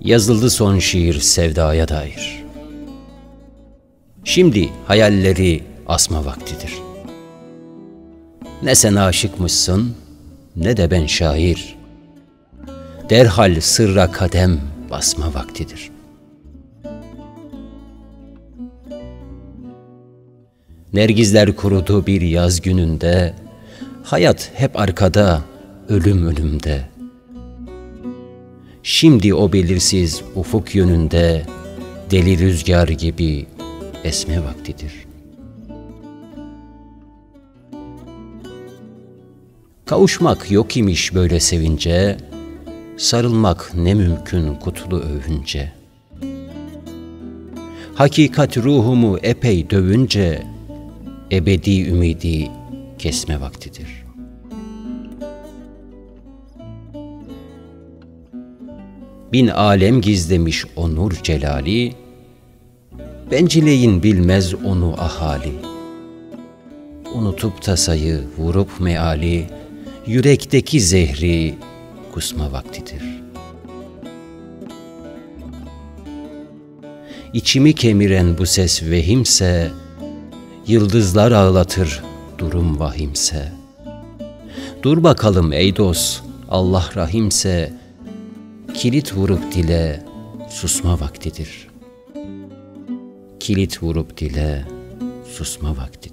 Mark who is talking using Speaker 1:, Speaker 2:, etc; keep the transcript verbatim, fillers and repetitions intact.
Speaker 1: Yazıldı son şiir sevdaya dair. Şimdi hayalleri asma vaktidir. Ne sen aşıkmışsın, ne de ben şair. Derhal sırra kadem basma vaktidir. Nergizler kurudu bir yaz gününde, hayat hep arkada, ölüm önümde. Şimdi o belirsiz ufuk yönünde, deli rüzgar gibi esme vaktidir. Kavuşmak yok imiş böyle sevince, sarılmak ne mümkün kutlu övünce. Hakikat ruhumu epey dövünce, ebedi ümidi kesme vaktidir. Bin alem gizlemiş o nur celali, bencileyin bilmez onu ahali. Unutup tasayı, vurup meali, yürekteki zehri kusma vaktidir. İçimi kemiren bu ses vehimse, yıldızlar ağlatır durum vahimse. Dur bakalım ey dost, Allah rahimse, kilit vurup dile susma vaktidir. Kilit vurup dile susma vaktidir.